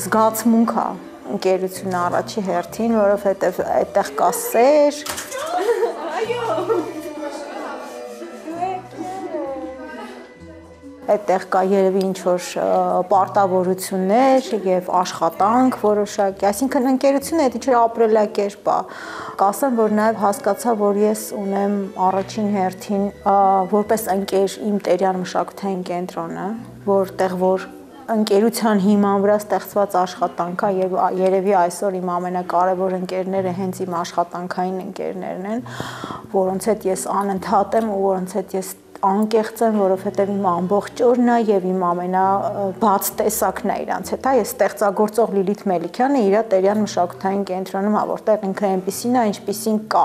զգացմունք է ընկերությունը առաջի հերթին, որովհետև այդտեղ կա սեր։ Այդտեղ կա երևի ինչ-որ պարտավորություններ եւ աշխատանք որոշակի, այսինքն ընկերությունը այդ ինչ-որ ապրելակերպ է։ Կասեմ, որ նաեւ հասկացա, որ ես ունեմ առաջին հերթին որպես ընկեր իմ տերյան մշակութային կենտրոնը, որտեղ որ ընկերության հիման վրա ստեղծված աշխատանք է եւ երևի այսօր իմ ամենակարևոր ընկերները հենց իմ աշխատանքային ընկերներն են, որոնց հետ ես անընդհատ եմ ու որոնց հետ ես անկեղծ եմ, որովհետև իմ ամբողջ օրն է եւ իմ ամենաբաց տեսակն է իրանց հետ։ Ես ստեղծագործող Լիլիթ Մելիքյանը իր տերյան մշակութային կենտրոնում է, որտեղ ինքը այնպեսին է, ինչպեսին կա։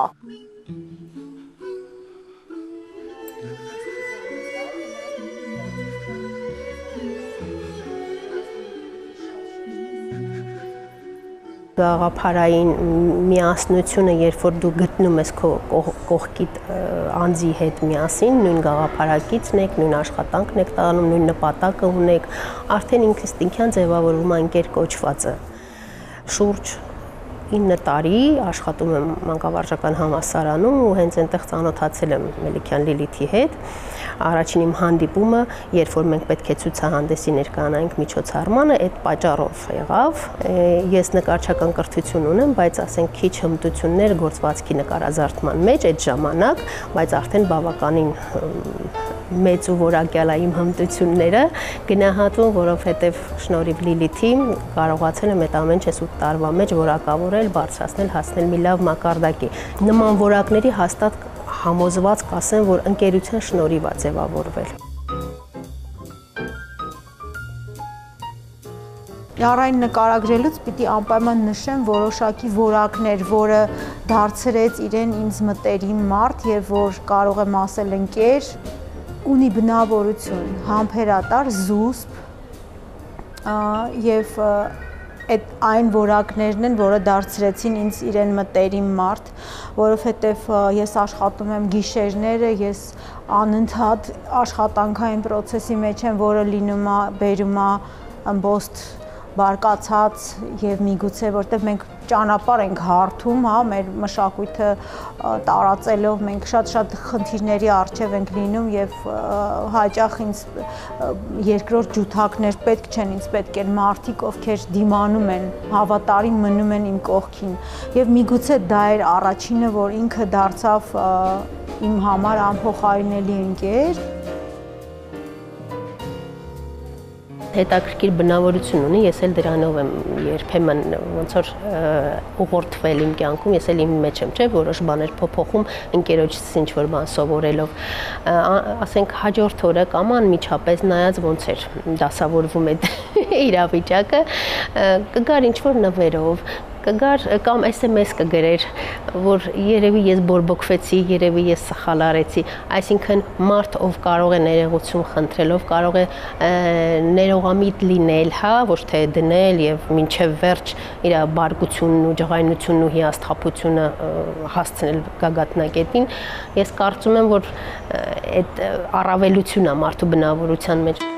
Գաղափարային միասնությունը, երբ որ դու գտնում ես քո կողքիդ անձի հետ միասին, նույն գաղափարակիցն եք, նույն աշխատանքն եք տանում, նույն նպատակը ունեք, արդեն ինքնստինքյան ձևավորվում է ընկեր կոչվածը։ Շուրջ 9 տարի աշխատում եմ մանկավարժական համալսարանում ու հենց այնտեղ ծանոթացել եմ Մելիքյան Լիլիթի հետ։ Առաջին իմ հանդիպումը, երբ որ մենք պետք է ցուցահանդեսի ներկայանայինք միջոցառմանը, այդ պատճառով եղավ։ Ես նկարչական կրթություն ունեմ, բայց ասենք քիչ հմտություններ գործվածքի նկարազարդման մեջ այդ ժամանակ, բայց արդեն բավականին մեծ ու որակյալ է իմ հմտությունները գնահատվում, որովհետև շնորհիվ Լիլիթի կարողացել եմ այդ ամեն 8 տարվա մեջ որակավորել, բարձրացնել, հասնել մի լավ մակարդակի։ Նման որակների հաստատ համոզված կասեմ, որ ընկերության շնորհիվ է ձևավորվել։ Յարային նկարագրելուց պիտի անպայման նշեմ որոշակի որակներ, որը դարձրեց իրեն ինձ մտերիմ մարդ եւ որ կարող եմ ասել ընկեր, ունի բնավորություն, համբերատար, զուսպ եւ այդ այն որակներն են, որը դարձրեցին ինձ իրեն մտերիմ մարդ, որովհետև ես աշխատում եմ գիշերները, ես անընդհատ աշխատանքային process-ի մեջ եմ, որը լինում է, բերում է ըմբոստ բարկացած եւ միգուցե որտեղ մենք ճանապարհ ենք հարթում, հա, մեր մշակույթը տարածելով մենք շատ խնդիրների առջև ենք լինում եւ հաճախ ինձ երկրորդ ջութակներ պետք չեն, ինձ պետք են մարդիկ, ովքեր դիմանում են, հավատարիմ մնում են իմ կողքին եւ միգուցե դա էր առաջինը, որ ինքը դարձավ իմ համար անփոխարինելի ընկեր։ Հետաքրքիր բնավորություն ունի, ես էլ դրանով եմ երբեմն ոնց որ ուղղորդվել իմ կյանքում, ես էլ իմ մեջ եմ, չէ, որոշ բաներ փոփոխում ընկերոջից ինչ որ բան սովորելով, ասենք հաջորդ օրը կամ անմիջապես նայած ոնց էր դասավորվում այդ իրավիճակը, կգար ինչ որ նվերով, կգար կամ SMS կգրեր, որ երևի ես բորբոքվեցի, երևի ես սխալ արեցի, այսինքն մարդ ով կարող է ներողություն խնդրելով, կարող է ներողամիտ լինել, հա, ոչ թե դնել եւ մինչեւ վերջ իր բարկությունն ու ջղայնությունն ու հիասթափությունը հասցնել գագաթնակետին, ես կարծում եմ, որ այդ առավելությունն է մարդու բնավորության մեջ։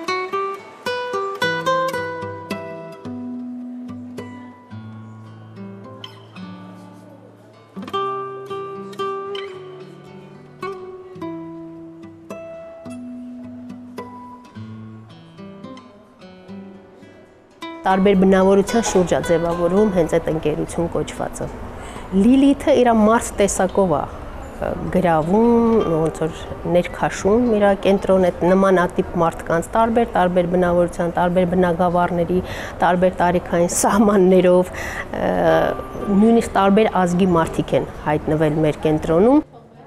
Տարբեր բնավորության շուրջ է ձևավորվում հենց այդ ընկերություն կոչվածը։ Լիլիթը իր մարդ տեսակով է գրավում, ոնց որ ներքաշում իր կենտրոն այդ նմանատիպ մարդկանց տարբեր բնավորության, տարբեր բնագավառների, տարբեր տարիքային սահմաններով, նույնիսկ տարբեր ազգի մարդիկ են հայտնվել մեր կենտրոնում։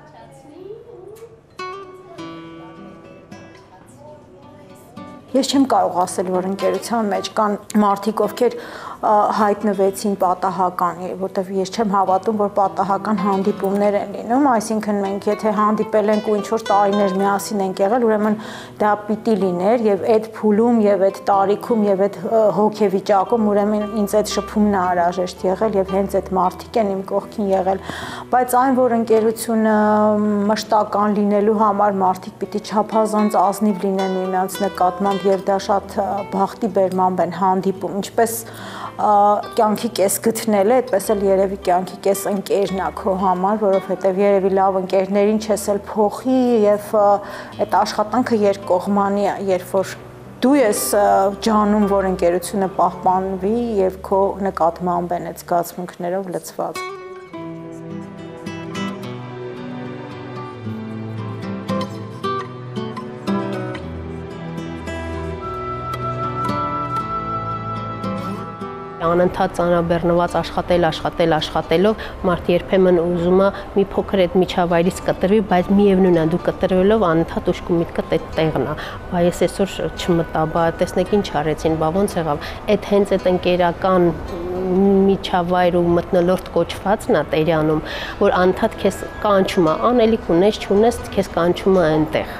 Ես չեմ կարող ասել, որ ընկերության մեջ կան մարդիկ, ովքեր հայտնվեցին պատահական, որտեղ ես չեմ հավատում, որ պատահական հանդիպումներ են լինում, այսինքն մենք եթե հանդիպել ենք ու ինչ-որ տարիներ միասին ենք եղել, ուրեմն դա պիտի լիներ եւ այդ փուլում եւ այդ տարիքում եւ այդ հոգեվիճակում ուրեմն ինձ այդ շփումն է անհրաժեշտ եղել եւ հենց այդ մարդիկ են իմ կողքին եղել, բայց այն, որ ընկերությունը մշտական լինելու համար մարդիկ պիտի չափազանց ազնիվ լինեն միմյանց նկատմամբ եւ դա շատ բախտի բերմամբ են հանդիպում, ինչպես կյանքի կես գտնելը, այդպես էլ երևի կյանքի կես ընկերն է քո համար, որովհետեւ երևի լավ ընկերներին չես էլ փոխի եւ այդ աշխատանքը երկկողմանի է, երբ որ դու ես ջանում, որ ընկերությունը պահպանվի եւ քո նկատմամբ են այդ զգացմունքներով լցված։ Անընդհատ ծանրաբեռնված աշխատելով մարդ երբեմն ուզում է մի փոքր այդ միջավայրից կտրվի, բայց միևնույն է դու կտրվելով անընդհատ ուշքի միտքդ այդ տեղն է։ Բա ես այսօր չմտա, բա տեսնեք ինչ արեցին, բա ոնց եղավ։ Այդ հենց այդ ընկերական միջավայր ու մթնոլորտ կոչվածն է տերյանում, որ անընդհատ քեզ կանչում է, անելիք ունես, չունես, քեզ կանչում է այնտեղ։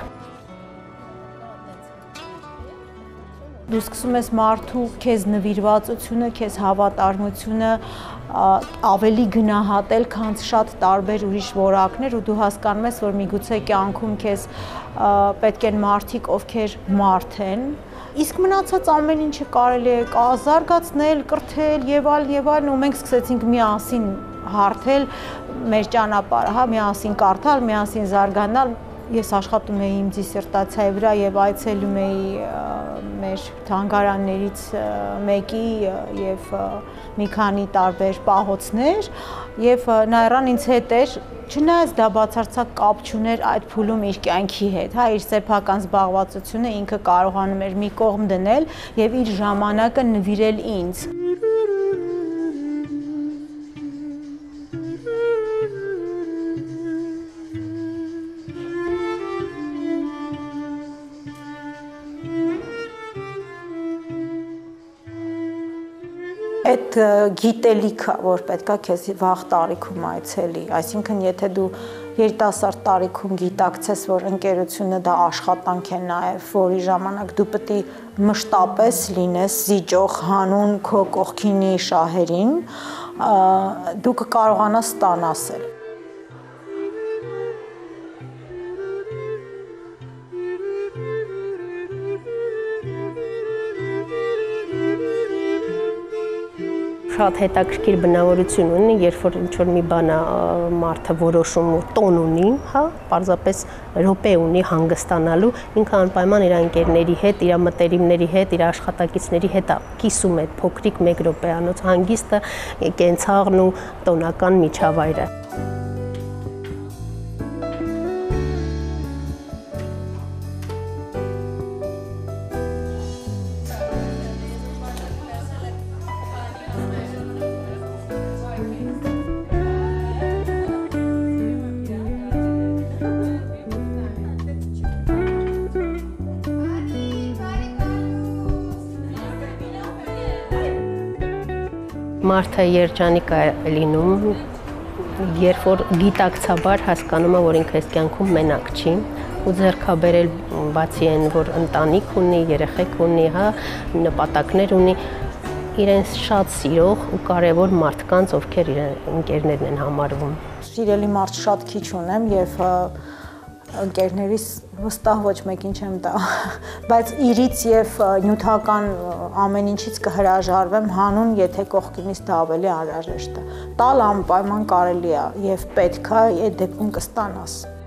Դու սկսում ես մարդու քեզ նվիրվածությունը, քեզ հավատարմությունը ավելի գնահատել, քան շատ տարբեր ուրիշ որակներ ու դու հասկանում ես, որ միգուցե կյանքում քեզ պետք են մարդիկ, ովքեր մարդ են, իսկ մնացած ամեն ինչը կարելի է զարգացնել, կրթել եւ այլն, ու մենք սկսեցինք միասին հարթել մեր ճանապարհը, հա, միասին կարդալ, միասին զարգանալ։ Ես աշխատում էի իմ դիսերտացիայի վրա եւ այցելում էի մեր թանգարաններից մեկի եւ մի քանի տարբեր պահոցներ եւ Նաիրան ինձ հետ էր, չնայած դա բացարձակ կապ չուներ այդ փուլում իր կյանքի հետ, հա, իր սեփական զբաղվածությունը ինքը կարողանում էր մի կողմ դնել եւ իր ժամանակը նվիրել ինձ։ Այդ գիտելիքը, որ պետքա քեզ վաղ տարիքում այցելի, այսինքն եթե դու երիտասարդ տարիքում գիտակցես, որ ընկերությունը դա աշխատանք է նաև, որի ժամանակ դու պետք է մշտապես լինես զիջող հանուն քո կողքինի շահերին, դու կկարողանաս ստանասել։ Շատ հետաքրքիր բնավորություն ունի, երբ որ ինչ-որ մի բան մարդը որոշում ու տոն ունի, հա, պարզապես րոպե ունի հանգստանալու, ինքը անպայման իր ընկերների հետ, իր մտերիմների հետ, իր աշխատակիցների հետ կիսում է փոքրիկ 1 րոպեանոց հանգիստը, կենցաղն ու տոնական միջավայրը։ Մարդը երջանիկ է լինում, երբ որ գիտակցաբար հասկանում է, որ ինքը այս կյանքում մենակ չի, ու ձեռքաբերել բացի այն, որ ընտանիք ունի, երեխեք ունի, հա, նպատակներ ունի, իրենց շատ սիրող ու կարևոր մարդկանց, ովքեր իրեն ընկերներն են համարվում։ Սիրելի մարդ շատ քիչ ունեմ եւ ընկերներիս վստահ ոչ մեկին չեմ տա, բայց իրից եւ նյութական ամեն ինչից կհրաժարվեմ հանուն, եթե կողքինից դա ավելի անհրաժեշտ է։ Տալ անպայման կարելի է եւ պետք է այդ դեպքում կստանաս։